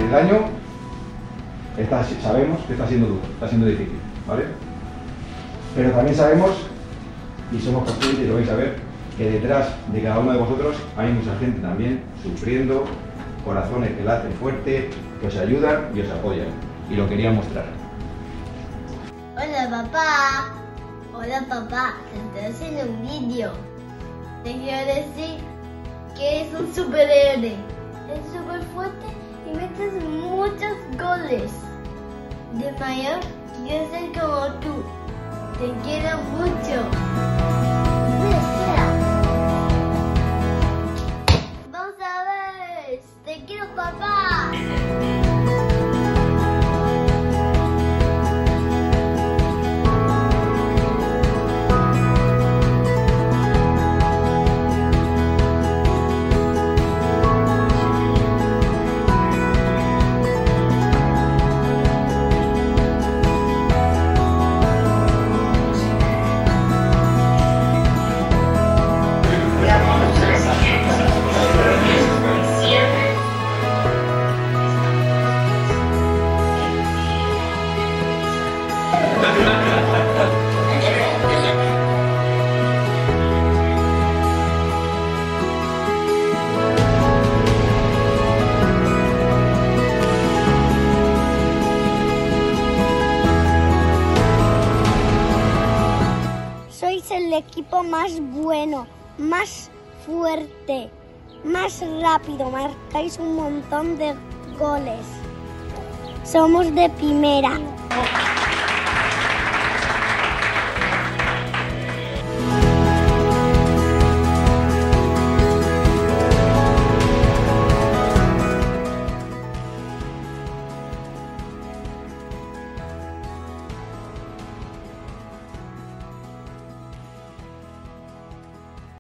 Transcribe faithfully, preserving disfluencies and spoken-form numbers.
peldaño está, sabemos que está siendo duro, está siendo difícil, ¿vale? Pero también sabemos, y somos conscientes, y lo vais a ver, que detrás de cada uno de vosotros hay mucha gente también sufriendo, corazones que laten fuerte, que os ayudan y os apoyan. Y lo quería mostrar. Hola papá. Hola papá, te estoy haciendo un vídeo. Te quiero decir que es un superhéroe. Es súper fuerte y metes muchos goles. De mayor quiero ser como tú. Te quiero mucho. Mira, espera. Vamos a ver. Te quiero papá. Sois el equipo más bueno, más fuerte, más rápido, marcáis un montón de goles. Somos de primera.